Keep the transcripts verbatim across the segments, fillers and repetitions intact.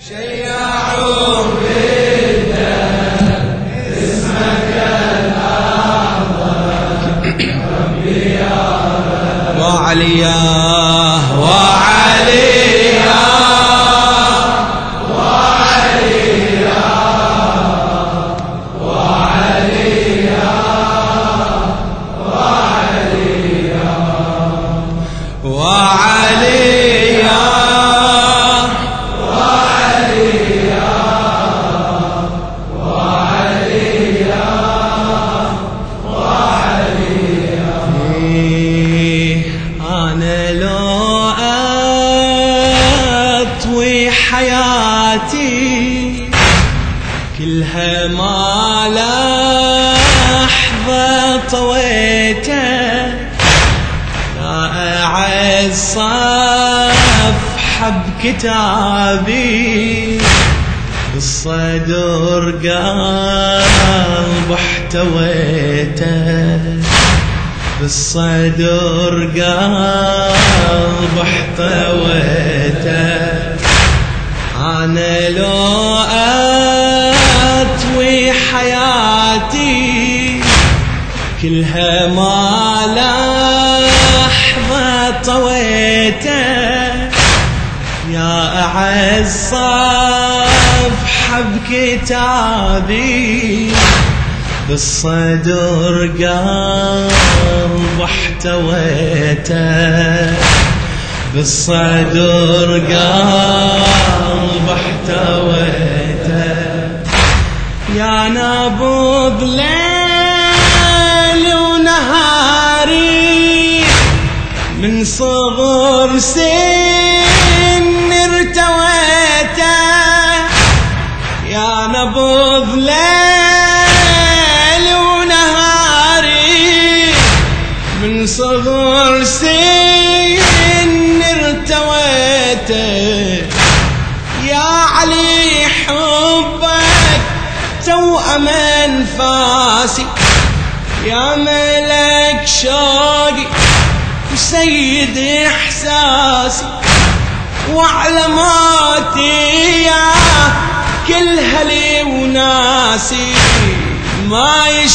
شيعوا بالدم اسمك الأعظم ربي يا رب وعلياه وعلياه حياتي كلها ما لحظة طويته لا أعز صفحة بكتابي بالصدر قلب احتويته بالصدر قلب احتويته أنا لو أطوي حياتي كلها ما لحظة طويته يا أعز صفحة بكتابي بالصدر قلب احتويته بالصدر قلب احتويته يا نبض ليل ونهاري من صغر سن ارتويته يا نبض ليل ونهاري من صغر سن يا علي حبك توأم أنفاسي يا ملك شوقي وسيد إحساسي وعلماتي يا كل هلي وناسي ما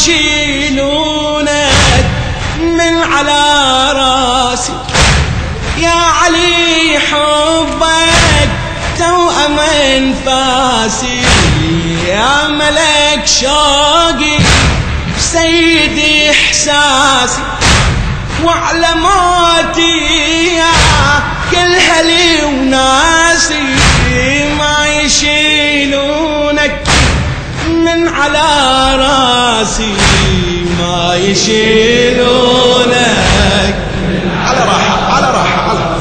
يشيلونك من على راسي يا علي حبك توأم أنفاسي يا ملك شوقي سيدي إحساسي وعلماتي يا كل هلي وناسي ما يشيلونك من على راسي ما يشيلونك على راحة على راحة على راحة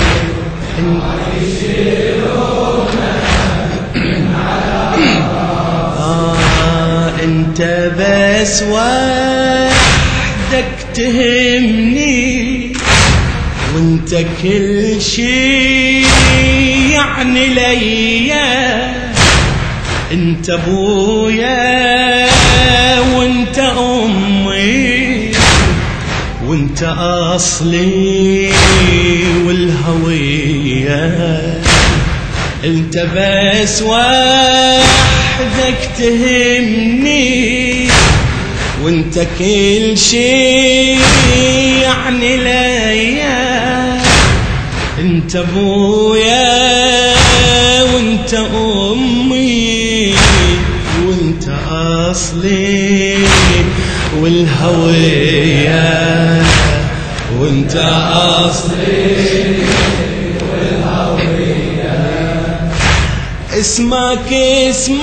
آه انت بس وحدك تهمني وانت كل شي يعني ليا انت ابويا وانت امي وانت اصلي والهوية انت بس وحدك تهمني وانت كل شي يعني ليا انت ابويا وانت امي وانت اصلي والهوية وانت اصلي والهوية اسمك اسم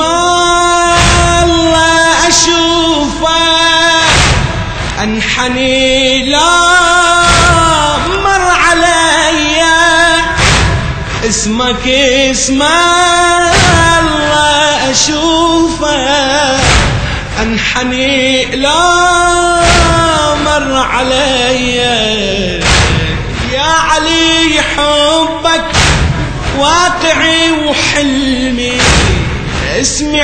الله اشوفك انحني لا مر عليا اسمك اسم الله اشوفك انحني لا مر عليا يا علي حبك واقعي وحلمي اسمي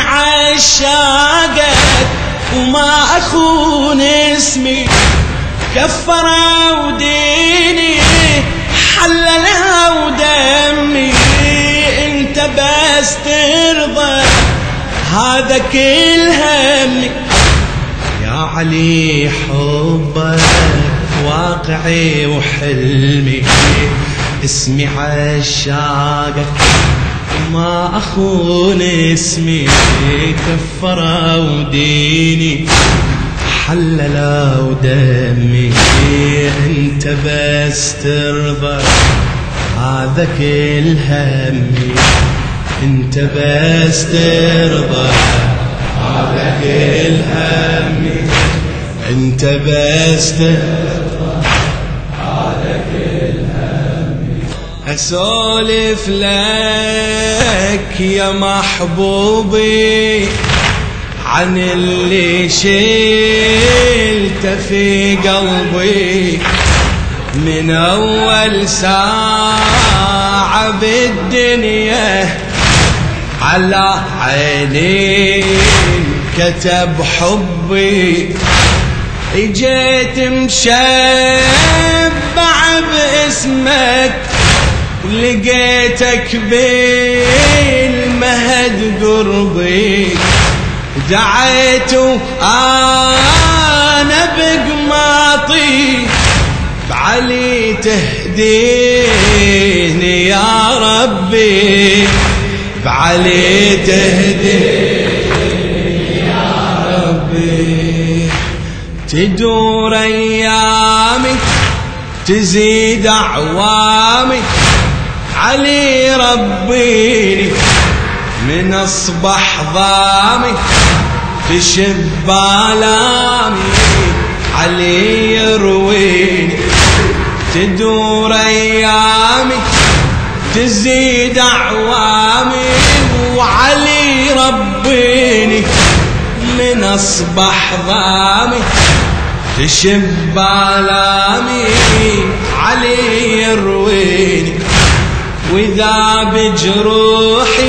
عشاقك وما اخون اسمي كفروا ديني حللوا دمي انت بس بس ترضى هذا كل همي. يا علي حبك واقعي وحلمي، اسمي عشاقك ما أخون اسمي، كفروا ديني حللوا دمي. انت بس ترضى هذا كل همي، انت بس ترضى هذا كل همي، انت بس ترضى هذا كل همي. اسولف لك يا محبوبي عن اللي شلته في قلبي من أول ساعة بالدنيا، على عيني كتب حبي. اجيت مشبع باسمك ولقيتك بالمهد قربي، دعيت أنا بقماطي بعلي تهديني يا ربي، بعلي تهديني يا ربي. تدور أيامي تزيد أعوامي، علي ربيني من أصبح ضامي، تشب آلامي علي يرويني. تدور أيامي تزيد أعوامي، وعلي ربيني من أصبح ضامي، تشب آلامي علي يرويني. وإذا بجروحي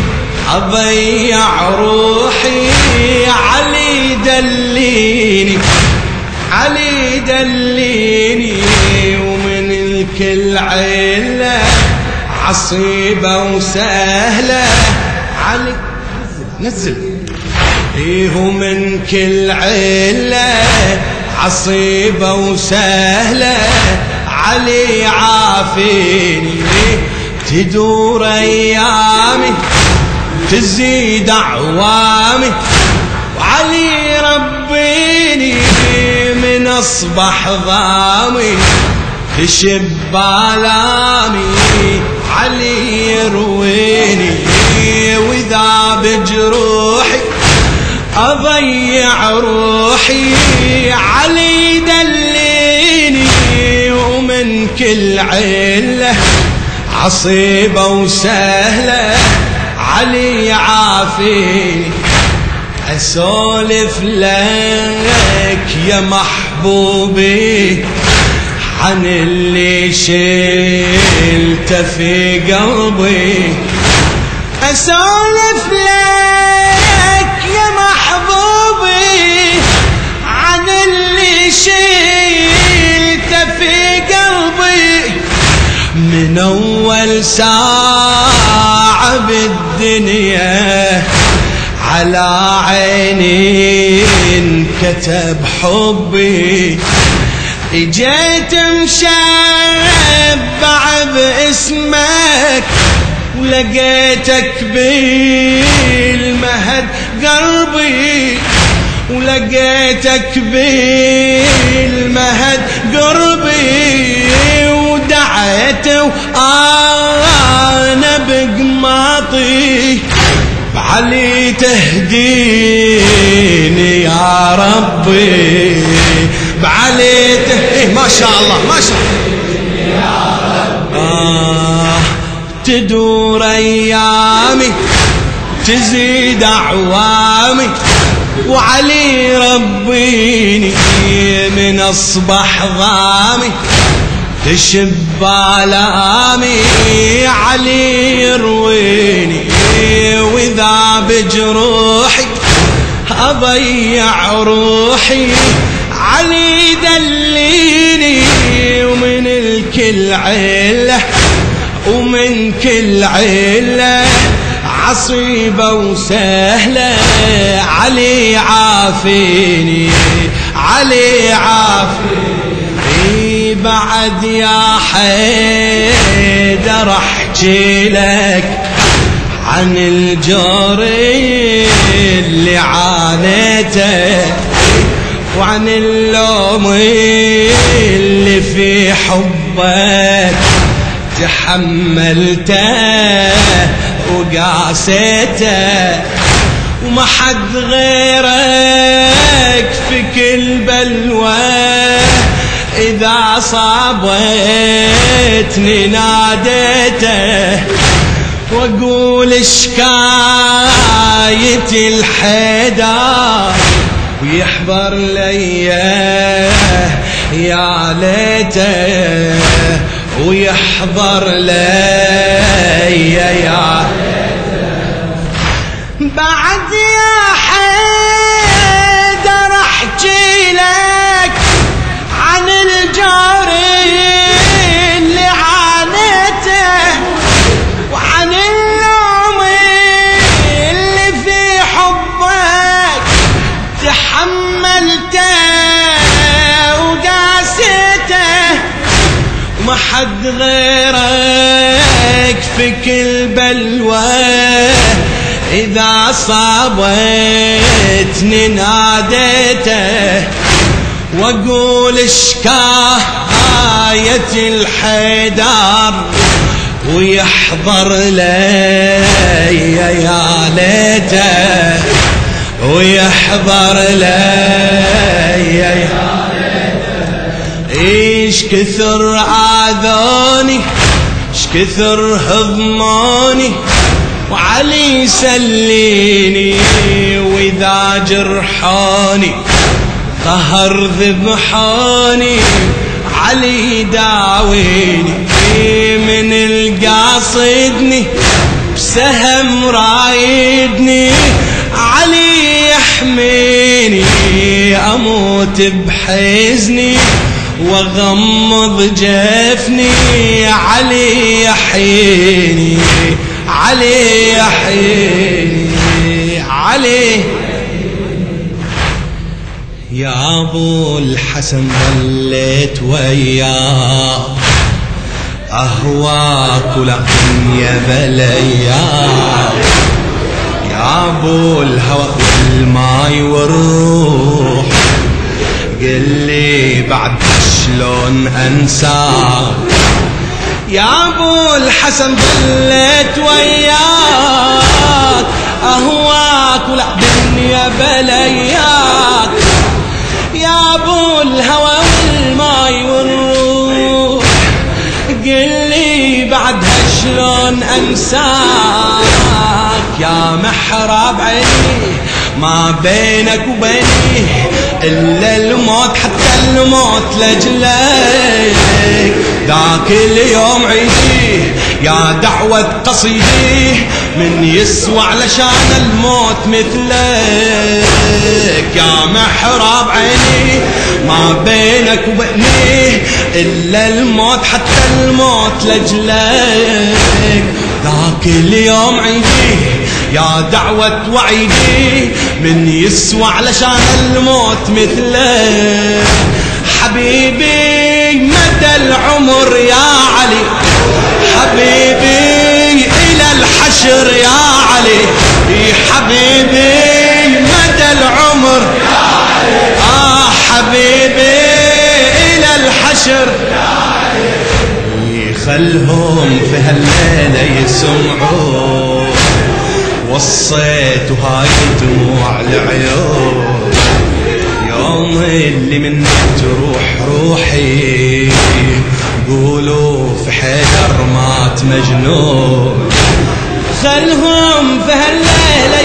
أضيع روحي، علي دليني علي دليني. ومن الكل علة عصيبة وسهلة، علي نزل ايه. من كل علة عصيبة وسهلة، علي عافيني. تدور أيامي تزيد أعوامي، وعلي ربيني من أصبح ضامي، تشب آلامي علي يرويني. وإذا بجروحي أضيع روحي، علي دليني. ومن كل علة عصيبة وسهلة، علي عافيني. أسولف لك يا محبوبي عن اللي شلته في قلبي، أسولف لك يا محبوبي عن اللي شلته في قلبي من أول ساعة بالدنيا، على عيني انكتب حبي. اجيت مشبع باسمك ولقيتك بالمهد قلبي، ولقيتك بالمهد قربي. ودعيت وانا بقماطي بعلي تهديني يا ربي، بعلي تهديني. ما شاء الله ما شاء الله يا ربي. آه تدور أيامي تزيد أعوامي، وعلي ربيني من أصبح ضامي، تشب آلامي علي يرويني. وإذا بجروحي أضيع روحي، علي دليني. ومن الكل علة ومن كل علة عصيبة وسهلة علي عافيني علي عافيني بعد يا حيدر احكي لك عن الجور اللي عانيته وعن اللوم اللي في حبك تحملته وقاسيته وما حد غيرك في كل بلوى إذا صابتني ناديته واقول شكايتي الحيدر ويحضر لي يا ليته ويحضر لي يا بعد يا حيدر احكي لك عن الجار اللي عانيته وعن اللوم اللي في حبك تحملته وقاسيته وما حد غيرك في كل بلوى إذا صابتني ناديته واقول شكاية الحيدر ويحضر لي يا ليته ويحضر لي يا ليته ايش كثر آذاني ايش كثر هضماني وعلي سليني وإذا جرحاني قهر ذبحاني علي داويني من القاصدني بسهم رايدني علي يحميني أموت بحزني وغمض جفني علي يحييني علي يحييني علي يا ابو الحسن ظليت وياك اهواك ولكن يا بلياك يا ابو الهوى والماي والروح قل لي بعد شلون انساك يا ابو الحسن ظليت وياك اهواك ولا بالدنيا بلياك يا ابو الهوى والماي والروح قل لي بعدها شلون انساك يا محراب عيني ما بينك وبيني الا الموت حتى الموت لجلك ذاك اليوم عيدي يا دعوة قصيدي من يسوى علشان الموت مثلك يا محراب عيني ما بينك وبيني إلا الموت حتى الموت لجلك ذاك اليوم عيدي يا دعوة وعيدي من يسوى علشان الموت مثلك حبيبي مدى العمر يا علي حبيبي إلى الحشر يا علي حبيبي مدى العمر يا علي آه حبيبي إلى الحشر يا علي خلهم في هالليلة يسمعون وصيت وهاي دموع العيون يوم اللي منك تروح روحي قولوا في حيدر مات مجنون خلهم في هالليلة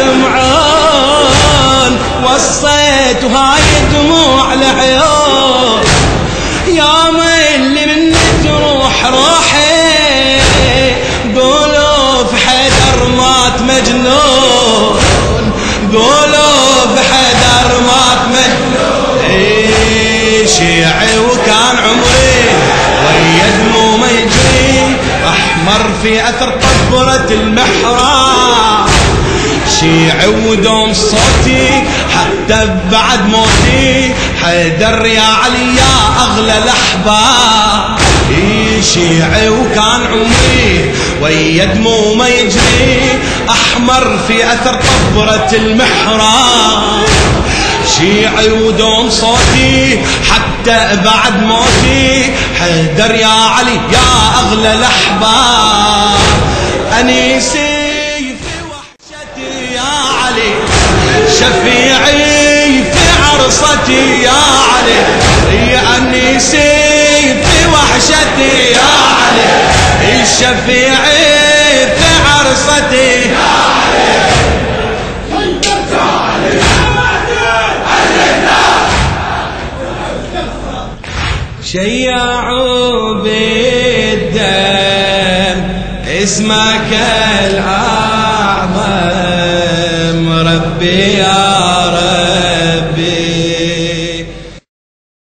يسمعون وصيت وهاي دموع العيون يوم اللي منك تروح روحي قولوا في حيدر مات مجنون قولوا في حيدر مات مجنون ايه شيعي وكان عمري ويا دموع ما يجري احمر في في أثر طبرة المحراب، شيعي ودوم صوتي حتى بعد موتي، حيدر يا علي يا أغلى الأحباب. شيعي وكان عمري ويا دمومه يجري أحمر في أثر طبرة المحراب، شيعي ودوم صوتي حتى بعد موتي، حيدر يا علي يا أغلى الأحباب. أنيسي في وحشتي يا علي، شفيعي في عرصتي يا علي، يا أنيسي في وحشتي يا علي، الشفيعي في عرصتي يا علي. شيعوا بالدم اسمك الأعظم، ربي يا رب